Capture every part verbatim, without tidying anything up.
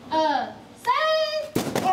二、三。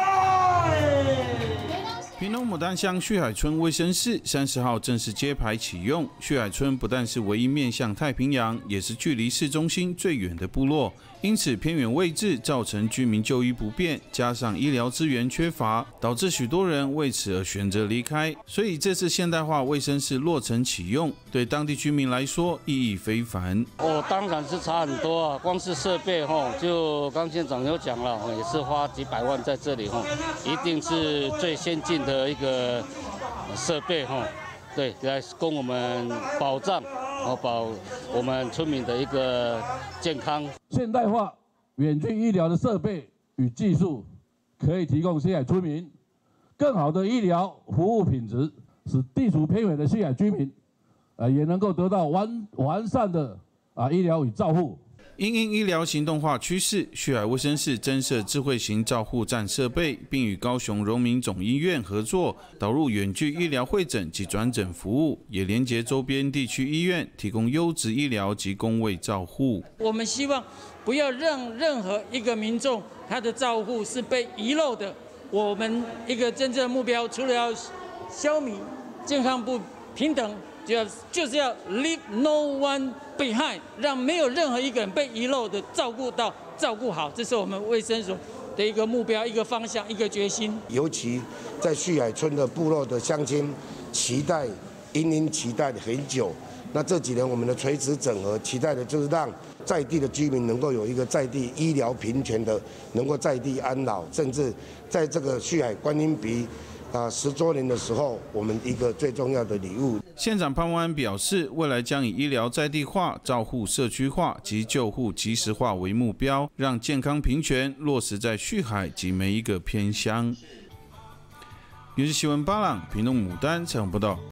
屏东牡丹乡旭海村卫生室三十号正式揭牌启用。旭海村不但是唯一面向太平洋，也是距离市中心最远的部落，因此偏远位置造成居民就医不便，加上医疗资源缺乏，导致许多人为此而选择离开。所以这次现代化卫生室落成启用，对当地居民来说意义非凡。 哦，当然是差很多啊！光是设备哈，就刚县长有讲了，也是花几百万在这里哈，一定是最先进的。的一个设备哈，对，来供我们保障，哦保我们村民的一个健康。 现代化远距医疗的设备与技术，可以提供西海村民更好的医疗服务品质，使地处偏远的西海居民，呃也能够得到完完善的啊医疗与照护。 因应医疗行动化趋势，旭海卫生室增设智慧型照护站设备，并与高雄荣民总医院合作，导入远距医疗会诊及转诊服务，也连结周边地区医院，提供优质医疗及公卫照护。 我们希望不要让任何一个民众他的照护是被遗漏的。我们一个真正的目标，除了要消弭健康不平等，就要就是要 leave no one behind， 让没有任何一个人被遗漏的照顾到照顾好，这是我们卫生所的一个目标、一个方向、一个决心。 尤其在旭海村的部落的乡亲，期待殷殷期待很久。那这几年我们的垂直整合，期待的就是让在地的居民能够有一个在地医疗平权的，能够在地安老，甚至在这个旭海观音鼻。啊，十周年的时候，我们一个最重要的礼物。 县长潘万安表示，未来将以医疗在地化、照护社区化及救护及时化为目标，让健康平权落实在旭海及每一个偏乡。由新闻巴朗、屏东牡丹采访报道。